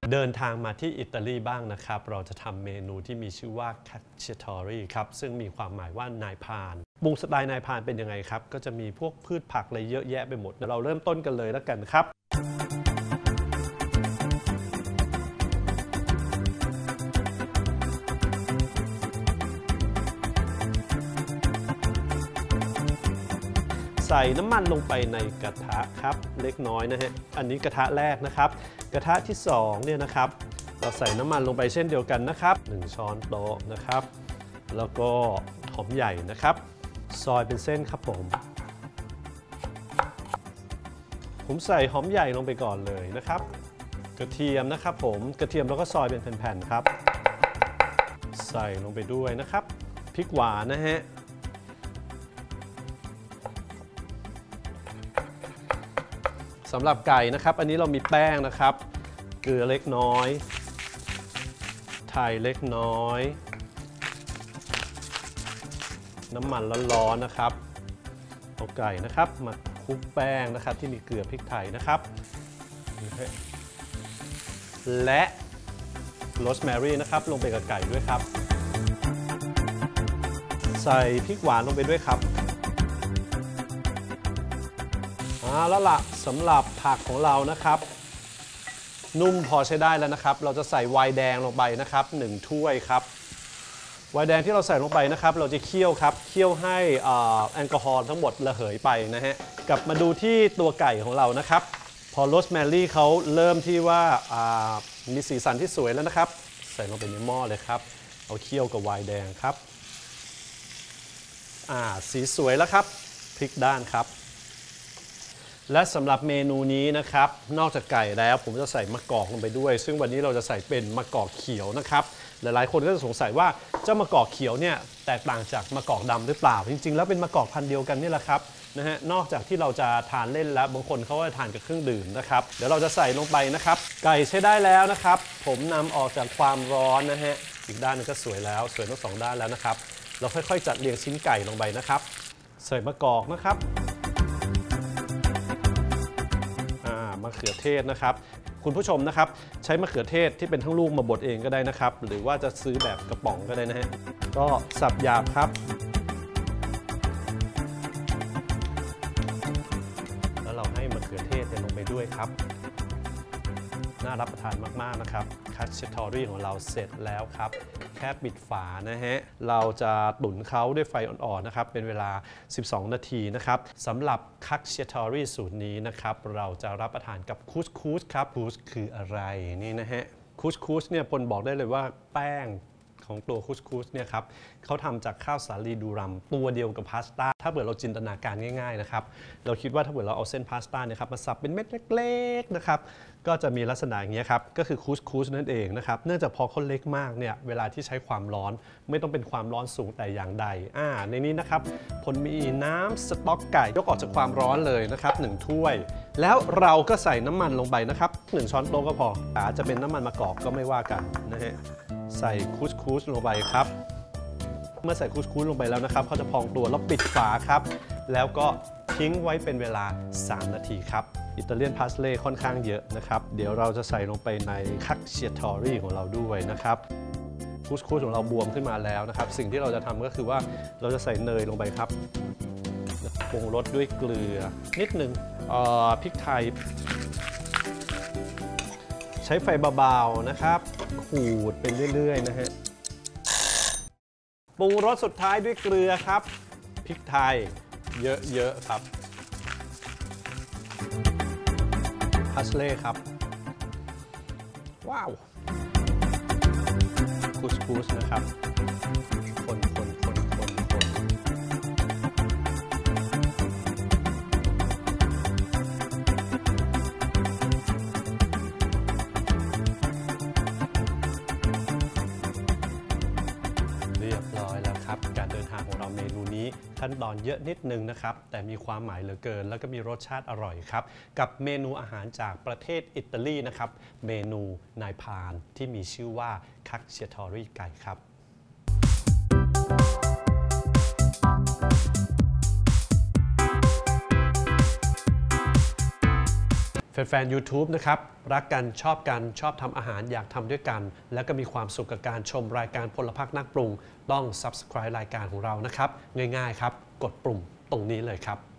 เดินทางมาที่อิตาลีบ้างนะครับเราจะทำเมนูที่มีชื่อว่า cacciatore ครับซึ่งมีความหมายว่านายพรานปรุงสไตล์นายพรานเป็นยังไงครับก็จะมีพวกพืชผักอะไรเยอะแยะไปหมดเราเริ่มต้นกันเลยแล้วกันครับใส่น้ำมันลงไปในกระทะครับเล็กน้อยนะฮะอันนี้กระทะแรกนะครับกระทะที่2เนี่ยนะครับเราใส่น้ำมันลงไปเช่นเดียวกันนะครับ1ช้อนโต๊ะนะครับแล้วก็หอมใหญ่นะครับซอยเป็นเส้นครับผมใส่หอมใหญ่ลงไปก่อนเลยนะครับกระเทียมนะครับกระเทียมเราก็ซอยเป็นแผ่นๆครับใส่ลงไปด้วยนะครับพริกหวานนะฮะสำหรับไก่นะครับอันนี้เรามีแป้งนะครับเกลือเล็กน้อยไทยเล็กน้อยน้ำมันร้อนๆนะครับเอาไก่นะครับมาคลุกแป้งนะครับที่มีเกลือพริกไทยนะครับและโรสแมรี่นะครับลงไปกับไก่ด้วยครับใส่พริกหวานลงไปด้วยครับแล้วล่ะสำหรับผักของเรานะครับนุ่มพอใช้ได้แล้วนะครับเราจะใส่ไวน์แดงลงไปนะครับ1ถ้วยครับไวน์แดงที่เราใส่ลงไปนะครับเราจะเคี่ยวครับเคี่ยวให้แอลกอฮอล์ทั้งหมดระเหยไปนะฮะกลับมาดูที่ตัวไก่ของเรานะครับพอโรสแมรี่เขาเริ่มที่ว่ามีสีสันที่สวยแล้วนะครับใส่ลงไปในหม้อเลยครับเอาเคี่ยวกับไวน์แดงครับสีสวยแล้วครับพลิกด้านครับและสำหรับเมนูนี้นะครับนอกจากไก่แล้วผมจะใส่มะกอกลงไปด้วยซึ่งวันนี้เราจะใส่เป็นมะกอกเขียวนะครับหลายๆคนก็จะสงสัยว่าเจ้ามะกอกเขียวเนี่ยแตกต่างจากมะกอกดำหรือเปล่าจริงๆแล้วเป็นมะกอกพันธุ์เดียวกันนี่แหละครับนะฮะนอกจากที่เราจะทานเล่นแล้วบางคนเขาก็ทานกับเครื่องดื่มนะครับเดี๋ยวเราจะใส่ลงไปนะครับไก่ใช้ได้แล้วนะครับผมนำออกจากความร้อนนะฮะอีกด้านนึงก็สวยแล้วสวยทั้ง2ด้านแล้วนะครับเราค่อยๆจัดเรียงชิ้นไก่ลงไปนะครับใส่มะกอกนะครับมะเขือเทศนะครับคุณผู้ชมนะครับใช้มะเขือเทศที่เป็นทั้งลูกมาบดเองก็ได้นะครับหรือว่าจะซื้อแบบกระป๋องก็ได้นะฮะก็สับหยาบครับแล้วเราให้มะเขือเทศลงไปด้วยครับน่ารับประทานมากๆนะครับคัตเชทอรี่ของเราเสร็จแล้วครับแค่ปิดฝานะฮะเราจะตุ๋นเขาด้วยไฟอ่อนๆนะครับเป็นเวลา12นาทีนะครับสำหรับคัตเชทอรี่สูตรนี้นะครับเราจะรับประทานกับคุสคุสครับคุสคืออะไรนี่นะฮะคุสคุสเนี่ยพลบอกได้เลยว่าแป้งของตัวคุสคุสเนี่ยครับเขาทำจากข้าวสาลีดูรัมตัวเดียวกับพาสต้าถ้าเกิดเราจินตนาการง่ายๆนะครับเราคิดว่าถ้าเกิดเราเอาเส้นพาสต้าเนี่ยครับมาสับเป็นเม็ดเล็กๆนะครับก็จะมีลักษณะอย่างนี้ครับก็คือคุสคุสนั่นเองนะครับเนื่องจากพอเขาเล็กมากเนี่ยเวลาที่ใช้ความร้อนไม่ต้องเป็นความร้อนสูงแต่อย่างใดในนี้นะครับพลมีน้ำสต๊อกไก่ยกออกจากความร้อนเลยนะครับ1ถ้วยแล้วเราก็ใส่น้ำมันลงไปนะครับ1ช้อนโต๊ะก็พออาจจะเป็นน้ำมันมะกอกก็ไม่ว่ากันนะฮะใส่คุสคุสลงไปครับเมื่อใส่คุสคุสลงไปแล้วนะครับเขาจะพองตัวแล้วปิดฝาครับแล้วก็ทิ้งไว้เป็นเวลา3นาทีครับอิตาเลียนพาสเล่ค่อนข้างเยอะนะครับเดี๋ยวเราจะใส่ลงไปในคัตเชทอรี่ของเราด้วยนะครับคุสคุสของเราบวมขึ้นมาแล้วนะครับสิ่งที่เราจะทำก็คือว่าเราจะใส่เนยลงไปครับปรุงรสด้วยเกลือนิดนึงพริกไทยใช้ไฟเบาๆนะครับขูดไปเรื่อยๆนะฮะปรุงรสสุดท้ายด้วยเกลือครับพริกไทยเยอะๆครับพาสเล่ครับว้าวคุสคุสนะครับคนเรียบร้อยแล้วครับการเดินทางของเราเมนูนี้ขั้นตอนเยอะนิดนึงนะครับแต่มีความหมายเหลือเกินแล้วก็มีรสชาติอร่อยครับกับเมนูอาหารจากประเทศอิตาลีนะครับเมนูนายพรานที่มีชื่อว่าคัตเชทอรี่ไก่ครับแฟนๆ YouTube นะครับรักกันชอบทำอาหารอยากทำด้วยกันแล้วก็มีความสุขกับการชมรายการพลพรรคนักปรุงต้อง Subscribe รายการของเรานะครับง่ายๆครับกดปุ่มตรงนี้เลยครับ